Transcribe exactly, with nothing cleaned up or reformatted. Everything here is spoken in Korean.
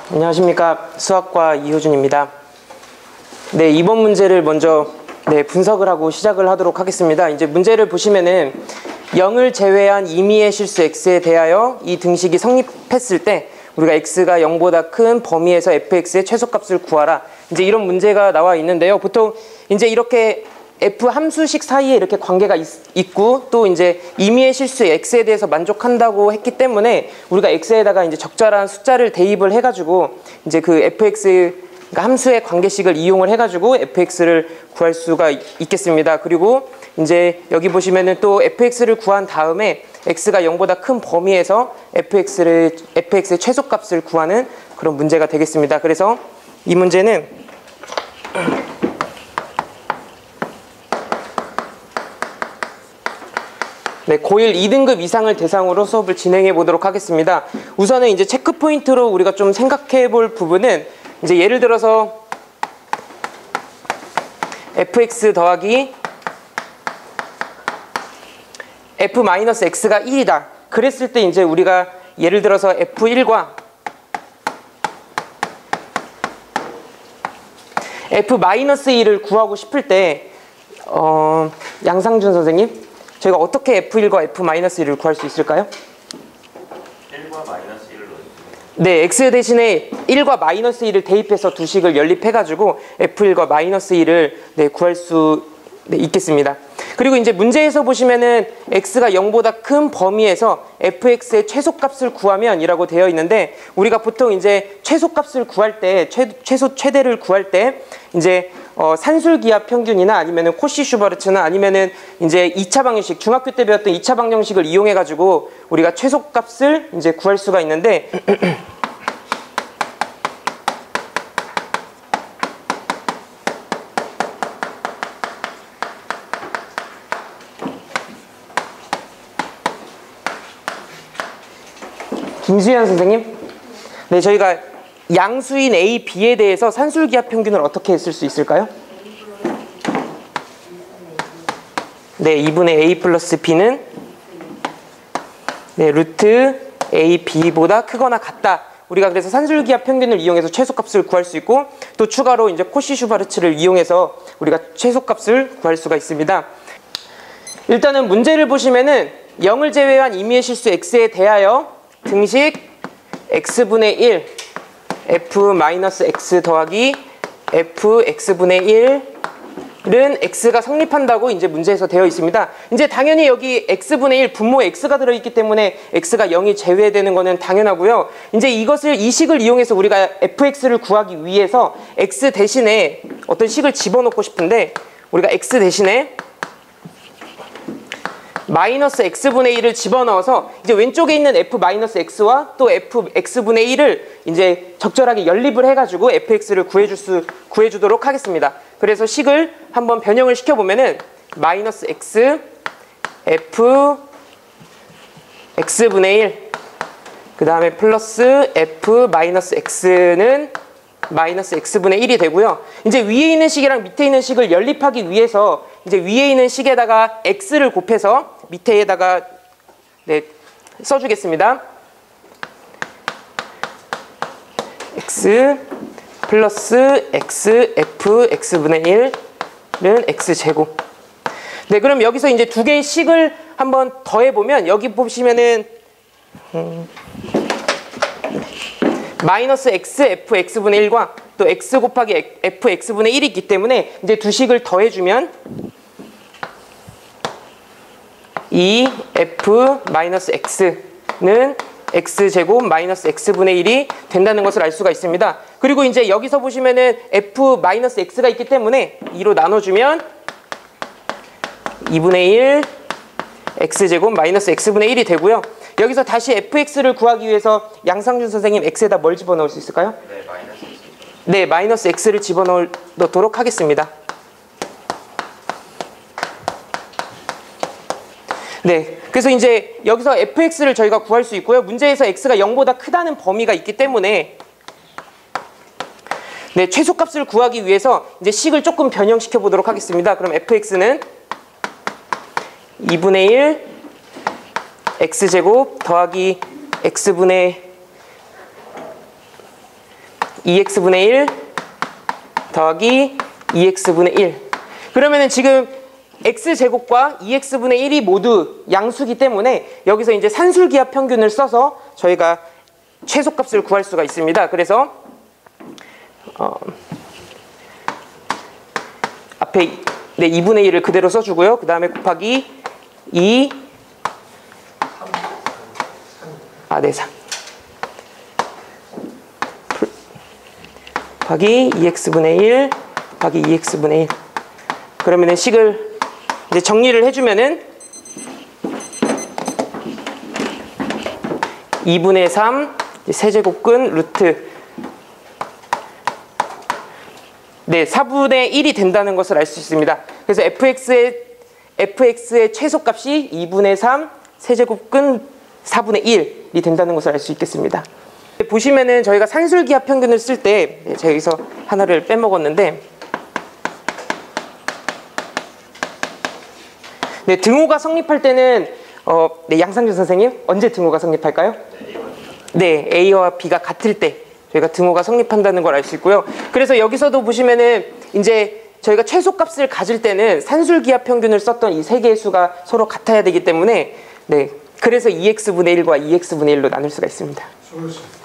안녕하십니까. 수학과 이효준입니다. 네, 이번 문제를 먼저 네, 분석을 하고 시작을 하도록 하겠습니다. 이제 문제를 보시면은 영을 제외한 임의의 실수 x에 대하여 이 등식이 성립했을 때 우리가 x가 영보다 큰 범위에서 fx의 최소값을 구하라. 이제 이런 문제가 나와 있는데요. 보통 이제 이렇게 f 함수식 사이에 이렇게 관계가 있, 있고 또 이제 임의의 실수 x에 대해서 만족한다고 했기 때문에 우리가 x에다가 이제 적절한 숫자를 대입을 해가지고 이제 그 fx 그러니까 함수의 관계식을 이용을 해가지고 fx를 구할 수가 있겠습니다. 그리고 이제 여기 보시면은 또 fx를 구한 다음에 x가 영보다 큰 범위에서 fx를 fx의 최소값을 구하는 그런 문제가 되겠습니다. 그래서 이 문제는 네, 고일 이 등급 이상을 대상으로 수업을 진행해 보도록 하겠습니다. 우선은 이제 체크 포인트로 우리가 좀 생각해 볼 부분은 이제 예를 들어서 fx 더하기 f-x가 일이다. 그랬을 때 이제 우리가 예를 들어서 에프 일과 에프 일을 구하고 싶을 때 어, 양상준 선생님, 저희가 어떻게 에프 일과 에프 일을 구할 수 있을까요? 일과 마이너스 일을 넣어주세요. 네, x 대신에 일과 마이너스 일을 대입해서 두 식을 연립해가지고 에프 일과 마이너스 일을 네, 구할 수 네, 있겠습니다. 그리고 이제 문제에서 보시면은 x가 영보다 큰 범위에서 fx의 최소값을 구하면 이라고 되어 있는데 우리가 보통 이제 최소값을 구할 때 최, 최소 최대를 구할 때 이제 어, 산술기하 평균이나 아니면은 코시 슈바르츠나 아니면은 이제 이 차 방정식, 중학교 때 배웠던 이 차 방정식을 이용해 가지고 우리가 최소값을 이제 구할 수가 있는데 김수현 선생님, 네, 저희가 양수인 A, B에 대해서 산술기하 평균을 어떻게 쓸 수 있을까요? 네, 이분의 A 플러스 B는 네, 루트 A, B보다 크거나 같다. 우리가 그래서 산술기하 평균을 이용해서 최소값을 구할 수 있고 또 추가로 이제 코시 슈바르츠를 이용해서 우리가 최소값을 구할 수가 있습니다. 일단은 문제를 보시면은 영을 제외한 임의의 실수 x에 대하여 등식 x분의 일 f-x 더하기 fx분의 일은 x가 성립한다고 이제 문제에서 되어 있습니다. 이제 당연히 여기 x분의 일 분모 x가 들어있기 때문에 x가 영이 제외되는 것은 당연하고요. 이제 이것을 이 식을 이용해서 우리가 fx를 구하기 위해서 x 대신에 어떤 식을 집어넣고 싶은데 우리가 x 대신에 마이너스 x분의 일을 집어넣어서 이제 왼쪽에 있는 f-x와 또 fx분의 일을 이제 적절하게 연립을 해가지고 fx를 구해줄 수, 구해주도록 하겠습니다. 그래서 식을 한번 변형을 시켜보면은 마이너스 x f x분의 일 그 다음에 플러스 f-x는 마이너스 x분의 일이 되고요. 이제 위에 있는 식이랑 밑에 있는 식을 연립하기 위해서 이제 위에 있는 식에다가 x를 곱해서 밑에에다가 네, 써주겠습니다. x 플러스 x f x분의 일은 x제곱. 네, 그럼 여기서 이제 두 개의 식을 한번 더해보면 여기 보시면은 음, 마이너스 x f x분의 일과 또 x 곱하기 f x분의 일이 있기 때문에 이제 두 식을 더해주면 이 f 마이너스 x는 x제곱 마이너스 x분의 일이 된다는 것을 알 수가 있습니다. 그리고 이제 여기서 보시면은 f 마이너스 x가 있기 때문에 이로 나눠주면 이분의 일 x제곱 마이너스 x분의 일이 되고요. 여기서 다시 fx를 구하기 위해서 양상준 선생님 x에다 뭘 집어넣을 수 있을까요? 네, 마이너스 x. 네, 마이너스 x를 집어넣도록 하겠습니다. 네, 그래서 이제 여기서 fx를 저희가 구할 수 있고요. 문제에서 x가 영보다 크다는 범위가 있기 때문에 네, 최소값을 구하기 위해서 이제 식을 조금 변형시켜 보도록 하겠습니다. 그럼 fx는 이분의 일 x제곱 더하기 x분의 이엑스분의 일 더하기 이엑스분의 일. 그러면은 지금 x제곱과 이엑스분의 일이 모두 양수기 때문에 여기서 이제 산술기하 평균을 써서 저희가 최소값을 구할 수가 있습니다. 그래서 어, 앞에 네, 이분의 일을 그대로 써주고요. 그 다음에 곱하기 이, 아, 네, 삼. 곱하기 이엑스분의 일 곱하기 이엑스분의 일. 그러면은 식을 이제 정리를 해주면은 이분의 삼 세제곱근 루트 네, 사분의 일이 된다는 것을 알 수 있습니다. 그래서 fx의 fx의 최소값이 이분의 삼 세제곱근 사분의 일이 된다는 것을 알 수 있겠습니다. 보시면은 저희가 산술기하 평균을 쓸 때 제가 여기서 하나를 빼먹었는데 네, 등호가 성립할 때는 어, 네, 양상준 선생님 언제 등호가 성립할까요? 네, A와 B가 같을 때 저희가 등호가 성립한다는 걸 알 수 있고요. 그래서 여기서도 보시면은 이제 저희가 최소값을 가질 때는 산술기하 평균을 썼던 이 세 개의 수가 서로 같아야 되기 때문에 네, 그래서 이엑스분의 일과 이엑스분의 일로 나눌 수가 있습니다.